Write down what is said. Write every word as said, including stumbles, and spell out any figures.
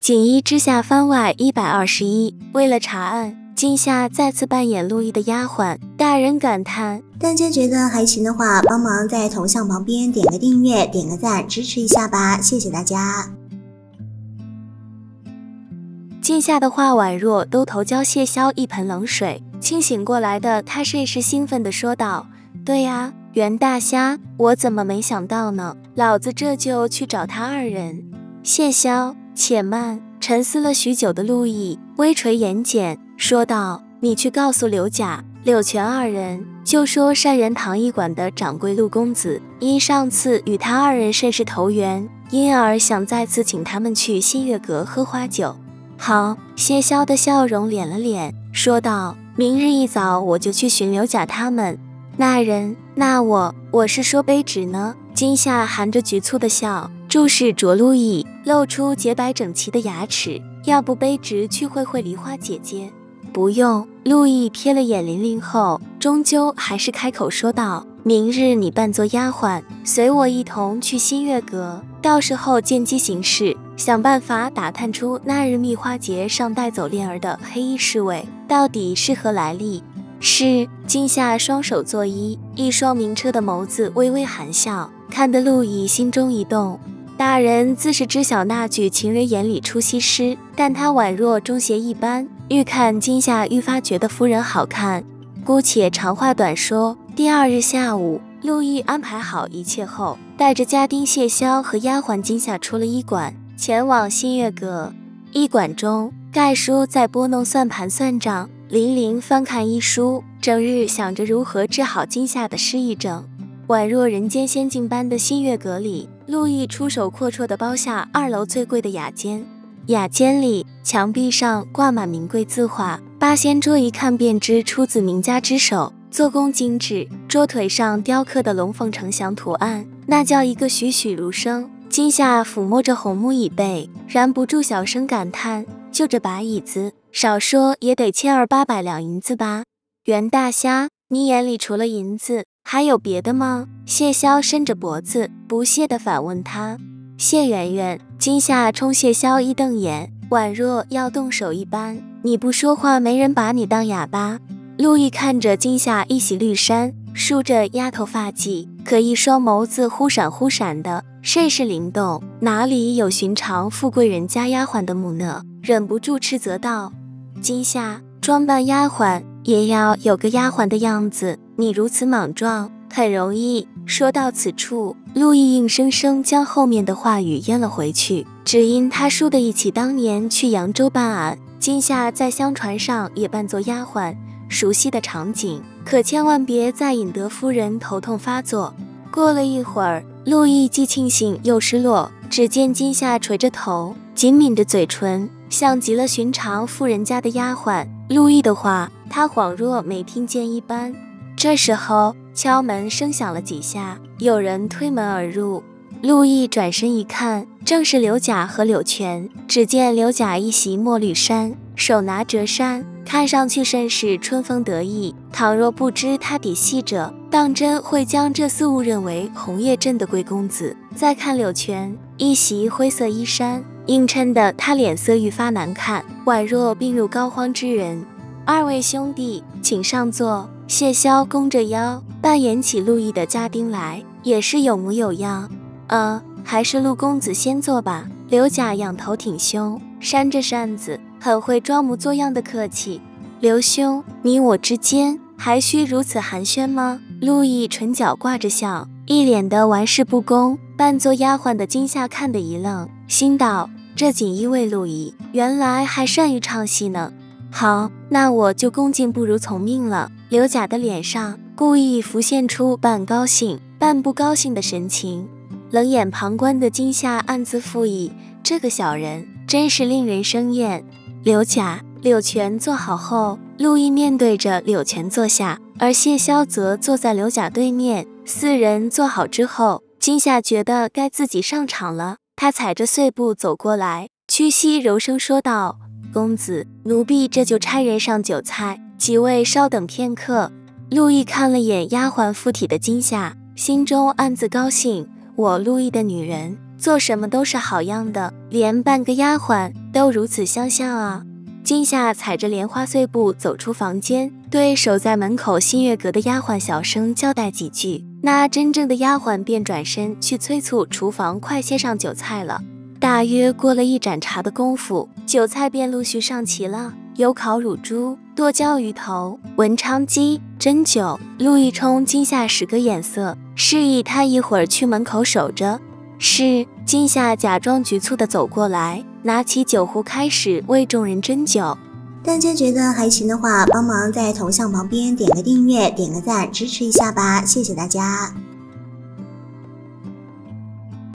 锦衣之下番外一百二十一。为了查案，今夏再次扮演陆毅的丫鬟，大人感叹。 大家觉得还行的话，帮忙在头像旁边点个订阅，点个赞，支持一下吧，谢谢大家。 今夏的话宛若都头浇谢萧一盆冷水，清醒过来的他甚是兴奋地说道：对呀，袁大虾，我怎么没想到呢？老子这就去找他二人。谢萧，且慢！沉思了许久的陆毅微垂眼睑，说道：你去告诉刘甲、柳泉二人，就说善人堂驿馆的掌柜陆公子因上次与他二人甚是投缘，因而想再次请他们去新月阁喝花酒。好，谢萧的笑容敛了敛，说道：明日一早我就去寻刘甲他们。那人，那我，我是说卑职呢。今夏含着局促的笑，注视着陆毅，露出洁白整齐的牙齿。要不卑职去会会梨花姐姐？不用。陆毅瞥了眼琳琳后，终究还是开口说道：明日你扮作丫鬟，随我一同去新月阁，到时候见机行事，想办法打探出那日蜜花节上带走恋儿的黑衣侍卫到底是何来历。是。今夏双手作揖，一双明澈的眸子微微含笑，看得陆毅心中一动。大人自是知晓那句情人眼里出西施，但他宛若中邪一般，愈看今夏愈发觉得夫人好看。姑且长话短说，第二日下午，陆毅安排好一切后，带着家丁谢萧和丫鬟今夏出了医馆，前往新月阁。医馆中，盖叔在拨弄算盘算账，琳琳翻看医书，整日想着如何治好今夏的失忆症。宛若人间仙境般的新月阁里，陆毅出手阔绰地包下二楼最贵的雅间。雅间里墙壁上挂满名贵字画，八仙桌一看便知出自名家之手，做工精致，桌腿上雕刻的龙凤呈祥图案，那叫一个栩栩如生。今夏抚摸着红木椅背，然不住小声感叹：就这把椅子，少说也得千二八百两银子吧？袁大虾，你眼里除了银子还有别的吗？谢萧伸着脖子不屑地反问他。谢圆圆，今夏冲谢萧一瞪眼，宛若要动手一般。你不说话，没人把你当哑巴。陆毅看着今夏一袭绿衫，梳着丫头发髻，可一双眸子忽闪忽闪的，甚是灵动，哪里有寻常富贵人家丫鬟的木讷，忍不住斥责道：今夏，装扮丫鬟也要有个丫鬟的样子，你如此莽撞，很容易。说到此处，陆毅硬生生将后面的话语咽了回去，只因他倏地忆起当年去扬州办案，今夏在香船上也扮作丫鬟，熟悉的场景，可千万别再引得夫人头痛发作。过了一会儿，陆毅既庆幸又失落，只见今夏垂着头，紧抿着嘴唇，像极了寻常富人家的丫鬟。陆毅的话他恍若没听见一般。这时候敲门声响了几下，有人推门而入。陆毅转身一看，正是刘甲和柳泉。只见刘甲一袭墨绿衫，手拿折扇，看上去甚是春风得意。倘若不知他底细者，当真会将这四误认为红叶镇的贵公子。再看柳泉，一袭灰色衣衫，映衬得他脸色愈发难看，宛若病入膏肓之人。二位兄弟，请上座。谢萧弓着腰，扮演起陆毅的家丁来，也是有模有样。呃，还是陆公子先坐吧。刘甲仰头挺胸，扇着扇子，很会装模作样的客气。刘兄，你我之间还需如此寒暄吗？陆毅唇角挂着笑，一脸的玩世不恭。扮作丫鬟的今夏看得一愣，心道：这锦衣卫陆毅原来还善于唱戏呢。好，那我就恭敬不如从命了。刘甲的脸上故意浮现出半高兴半不高兴的神情。冷眼旁观的今夏暗自附议，这个小人真是令人生厌。刘甲、柳泉坐好后，陆毅面对着柳泉坐下，而谢萧则坐在刘甲对面。四人坐好之后，今夏觉得该自己上场了，他踩着碎步走过来，屈膝柔声说道：公子，奴婢这就差人上酒菜，几位稍等片刻。陆毅看了眼丫鬟附体的今夏，心中暗自高兴，我陆毅的女人做什么都是好样的，连半个丫鬟都如此相像啊。金夏踩着莲花碎步走出房间，对守在门口新月阁的丫鬟小声交代几句，那真正的丫鬟便转身去催促厨房快些上酒菜了。大约过了一盏茶的功夫，酒菜便陆续上齐了，有烤乳猪、剁椒鱼头、文昌鸡、针灸。陆一冲金夏使个眼色，示意他一会儿去门口守着。是。金夏假装局促地走过来，拿起酒壶开始为众人斟酒。 大家觉得还行的话，帮忙在头像旁边点个订阅，点个赞，支持一下吧，谢谢大家。